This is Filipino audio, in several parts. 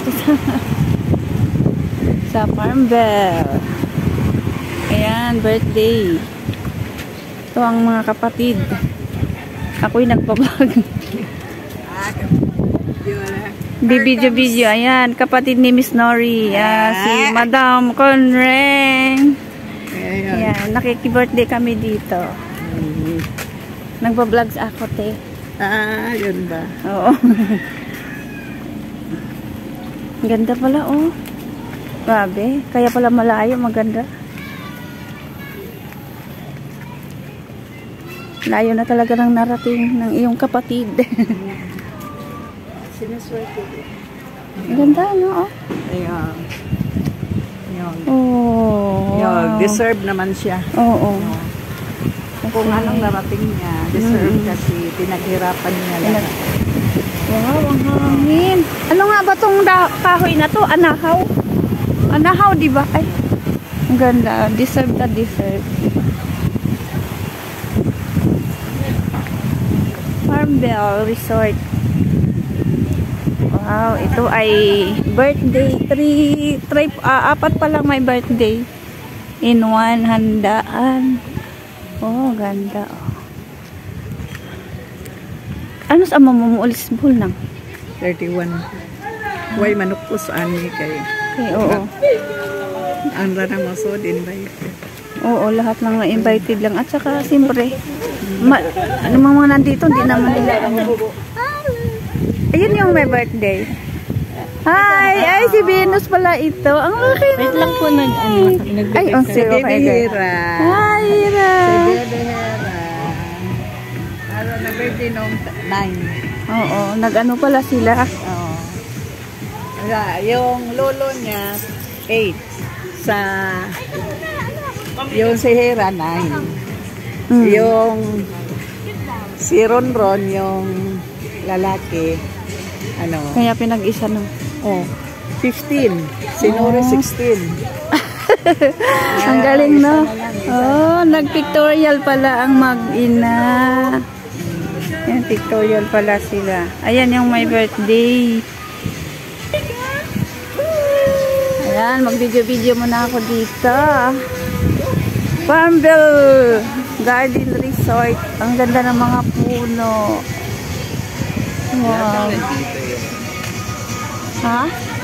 dito sa Farmville. Ayan, birthday. Ito ang mga kapatid. Ako'y nagpa-vlog. Bibidyo-bidyo. Ayan, kapatid ni Miss Nori. Si Madam Conreng. Ayan, nakiki-birthday kami dito. Nagpa-vlogs ako, te. Yun ba? Oo. Ganda pala, oh. Grabe. Kaya pala malayo, maganda. Layo na talaga ng narating ng iyong kapatid. Sinaswerte. Ganda, no? Oh. Ayan. Oh. Wow. Deserve naman siya. Oo. Kung anong narating niya, deserve kasi pinaghirapan niya lang. Wow, ang hangin. Ano nga ba tong kahoy na to? Anahaw? Anahaw, di ba? Ay, ang ganda. Deserve na deserve. Farmville Resort. Wow, ito ay birthday. 4 pa lang may birthday. In one handaan. Oh, ganda. Oh. Ano sa mamumuulis bul nang? 31. Way manukos ani kay. Okay, oo. Ang ranang maso din ba ito? Oo, lahat lang na-invited lang. At saka, siyempre, ano mga nandito, hindi naman nila. Ayun yung may birthday. Hi! Ay, si Venus pala ito. Ang laki na. Wait lang po Ay, ang Si Baby Hira. Hi, Hira. Si Baby Hira. Ano na birthday noong 9. Oo, nag-ano pala sila. Oo. Yung lolo niya, 8. Yung si Hira, 9. Yung si Ronron, yung lalaki, ano? Kaya pinag-isa no. Oh, 15. Si Nori, 16. Ang galing, no? Oh, nag-pictorial pala ang mag-ina. Yan, pictorial pala sila. Ayan yung my birthday. Ayan, mag-video-video muna ako dito. Farmville Garden Resort. Ang ganda ng mga puno. Wow. Ha?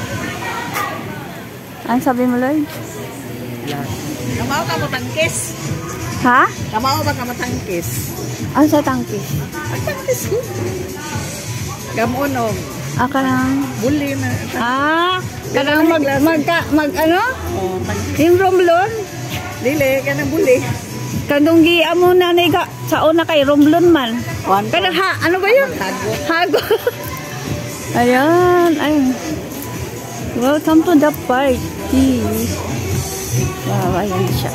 Ano sabi mo, Lloyd? Kamao ka matangkis. Ha? Kamao ba ka matangkis? Ano sa tangkis? Matangkis ko. Gamunog. Kanang Buli na. kanang ano? Oh, Yung romblon? dili, kanang buli. Kanong amo na ka sa una kay romblon man. Kanang ano ba yun? Hago. Ayan, ay. Welcome to the party. Wow, ayan siya.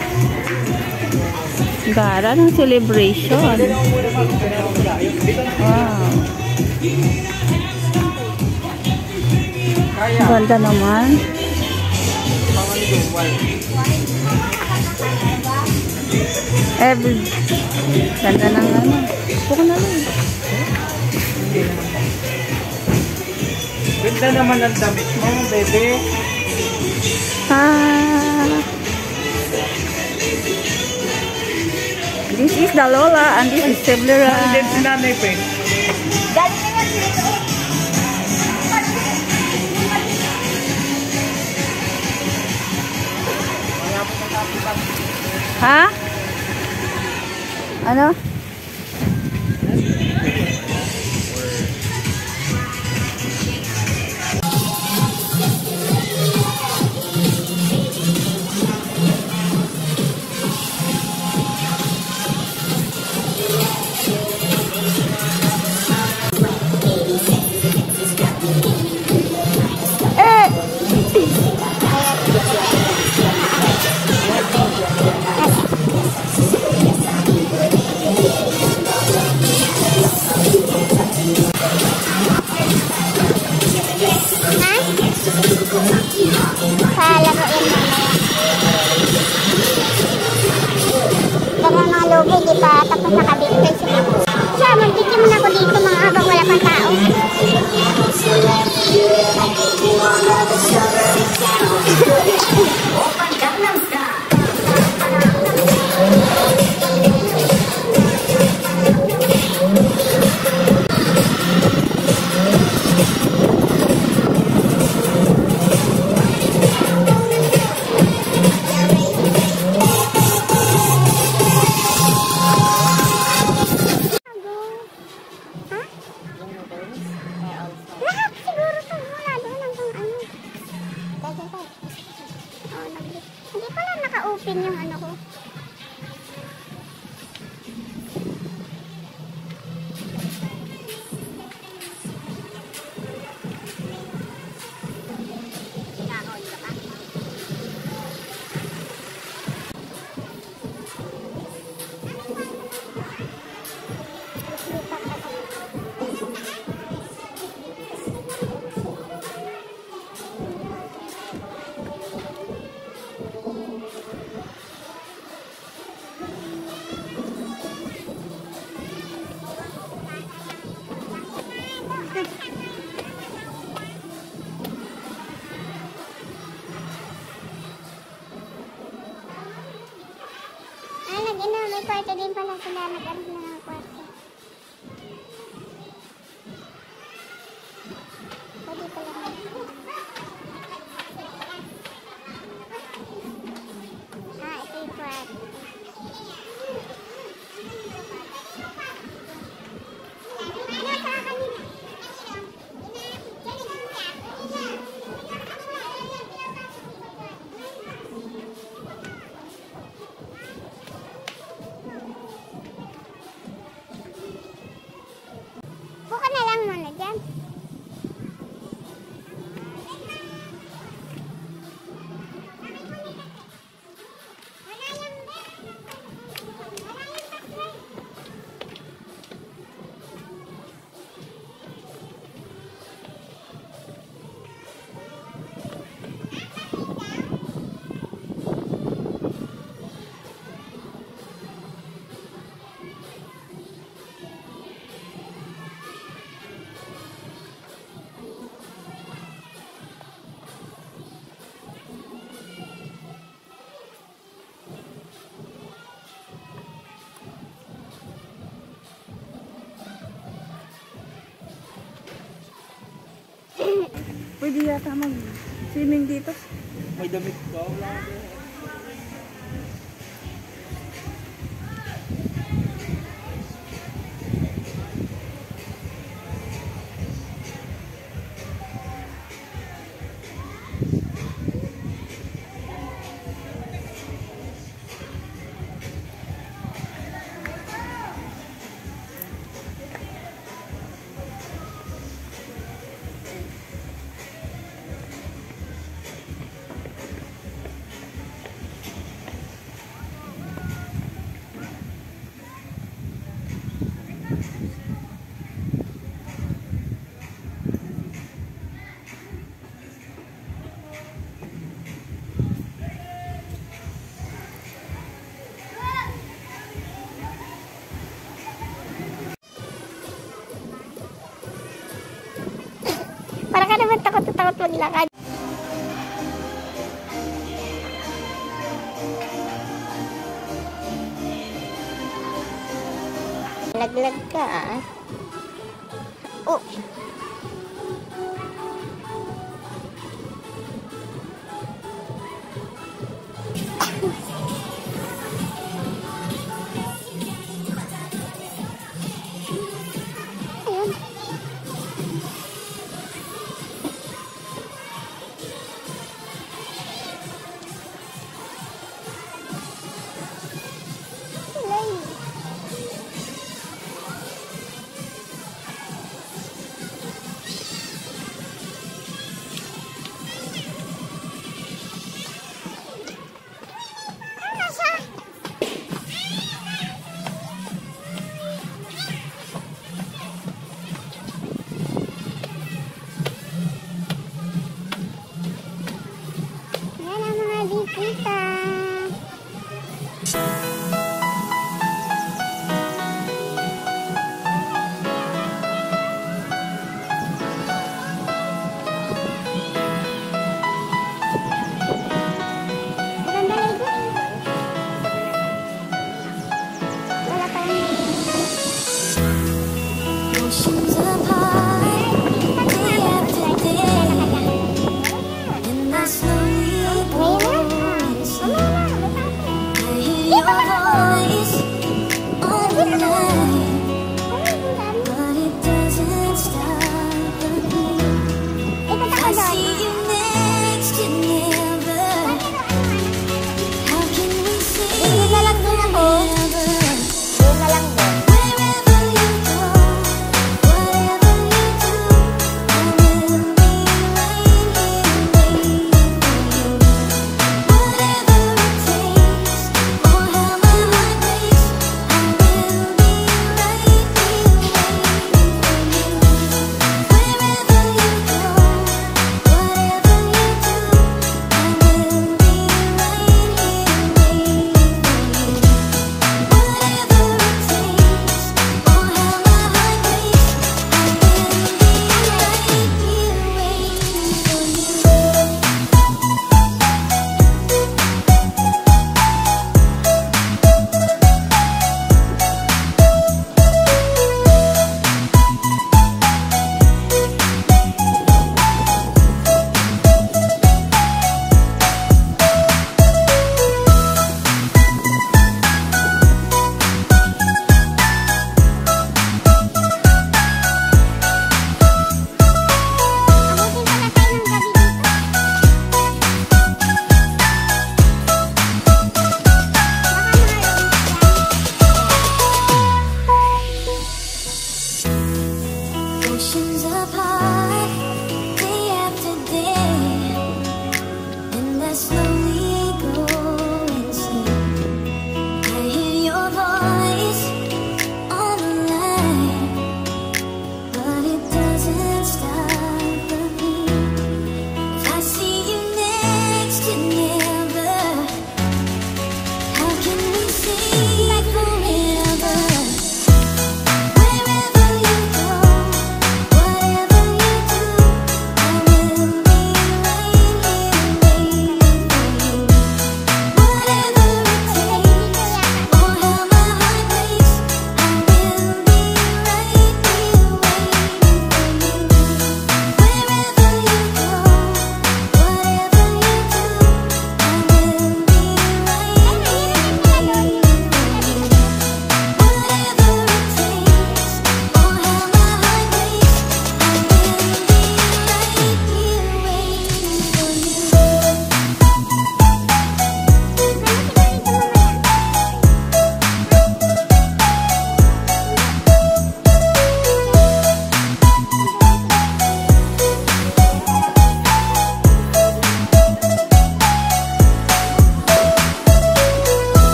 Gara ng celebration. Wow. Ganda naman. Ganda ng ano. Buka na lang. Ganda naman ang damit mo, bebe. This is the Lola and this is Teblera. Hindi si nanay pa eh. Ha? Ano? Hindi pa tapos nakabili kayo sa mga. Siya, mag-video mo na ako dito mga habang wala pang tao. open yung ano ko. May kwarto din pala sila. Nag-aral na ng kwarto. Pwede pala na. Ito yung kwarto. Buka na lang muna dyan. Pwede yata mag-swimming dito. May damit ka. Wala. Para ka naman takot maglakad. Laglag ka ah. Oh. Ayun. Yan ang mga bisita. Maganda ligo. Wala pa yung Oceans apart, day after day, in the slowly growing sun. I hear your voice all the night, but it doesn't stop the beat. ikot I ako doon. see you next to never. How can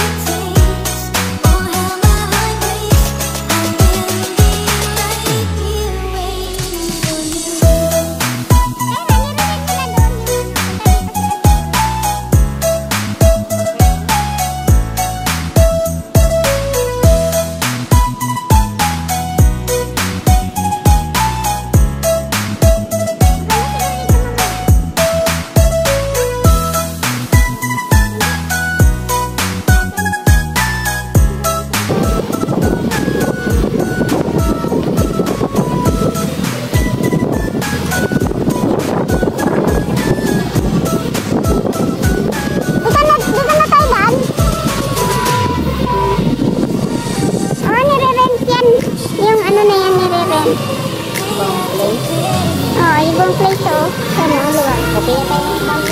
Ibang place oh. Sana ang lugar. Okay na tayo ng ibang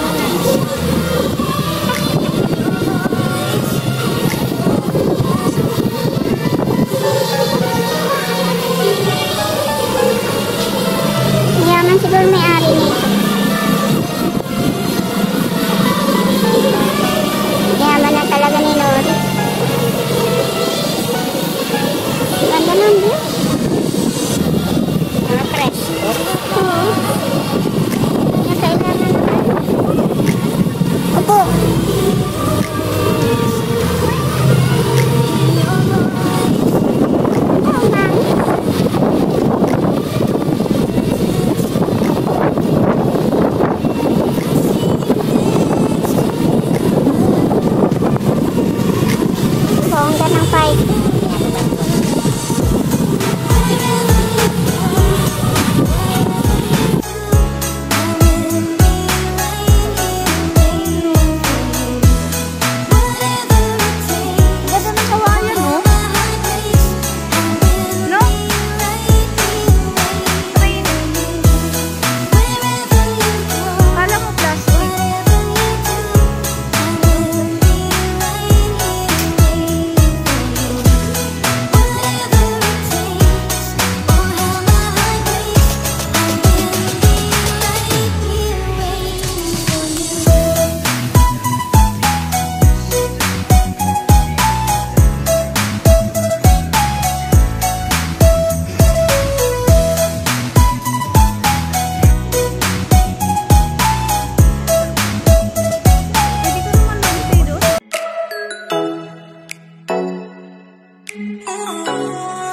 yaman siguro may-ari nito. Yaman na talaga ni Lord. Ganda ng view. Mga fresh. Oo. Nakailan na naman. Opo. Oo, ma'am. Bongga ng fight. Oh